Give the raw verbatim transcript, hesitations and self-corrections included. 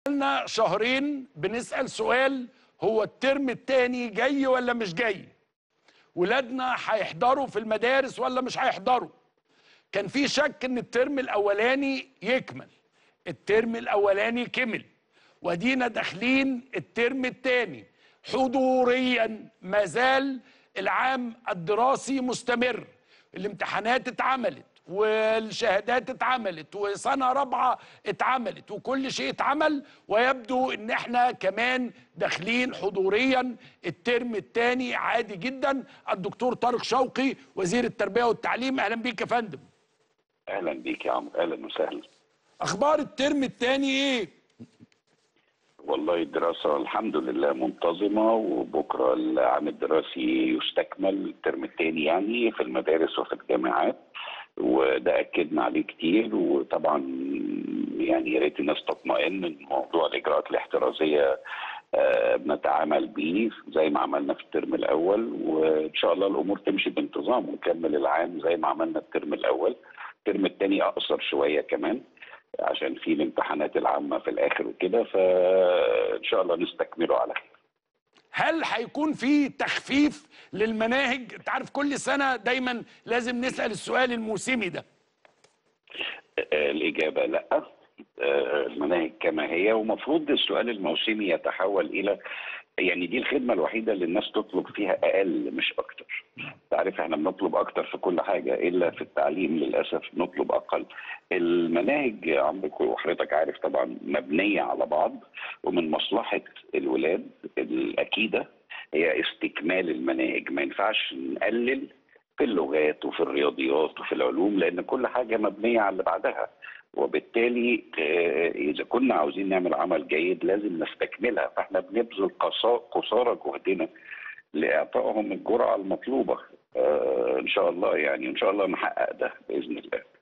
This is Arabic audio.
لنا شهرين بنسأل سؤال: هو الترم التاني جاي ولا مش جاي؟ ولادنا هيحضروا في المدارس ولا مش هيحضروا؟ كان في شك ان الترم الاولاني يكمل. الترم الاولاني كمل، ودينا داخلين الترم التاني حضوريا. ما زال العام الدراسي مستمر، الامتحانات اتعملت والشهادات اتعملت وسنة رابعة اتعملت وكل شيء اتعمل، ويبدو ان احنا كمان داخلين حضوريا الترم الثاني عادي جدا. الدكتور طارق شوقي وزير التربية والتعليم، اهلا بيك يا فندم. اهلا بيك يا عمرو، اهلا وسهلا. اخبار الترم الثاني ايه؟ والله الدراسة الحمد لله منتظمة، وبكرة العام الدراسي يستكمل الترم الثاني يعني في المدارس وفي الجامعات، وده أكدنا عليه كتير. وطبعا يعني يا ريت الناس تطمئن ان موضوع الإجراءات الاحترازية آه بنتعامل بيه زي ما عملنا في الترم الأول، وإن شاء الله الأمور تمشي بانتظام ونكمل العام زي ما عملنا الترم الأول. الترم الثاني أقصر شوية كمان عشان في الامتحانات العامة في الآخر وكده، فإن شاء الله نستكمله على خير. هل هيكون في تخفيف للمناهج؟ انت عارف كل سنة دايما لازم نسأل السؤال الموسمي ده. الإجابة لأ، المناهج كما هي، ومفروض السؤال الموسمي يتحول إلى يعني دي الخدمة الوحيدة اللي الناس تطلب فيها أقل مش أكتر. تعرف احنا بنطلب أكتر في كل حاجة إلا في التعليم للأسف نطلب أقل. المناهج عندك وحضرتك عارف طبعا مبنية على بعض، ومن مصلحة الولاد الأكيدة هي استكمال المناهج. ما ينفعش نقلل في اللغات وفي الرياضيات وفي العلوم لأن كل حاجة مبنية على اللي بعدها، وبالتالي إذا كنا عاوزين نعمل عمل جيد لازم نستكملها. فاحنا بنبذل قصارى جهدنا لإعطائهم الجرعة المطلوبة. آه إن شاء الله يعني إن شاء الله نحقق ده بإذن الله.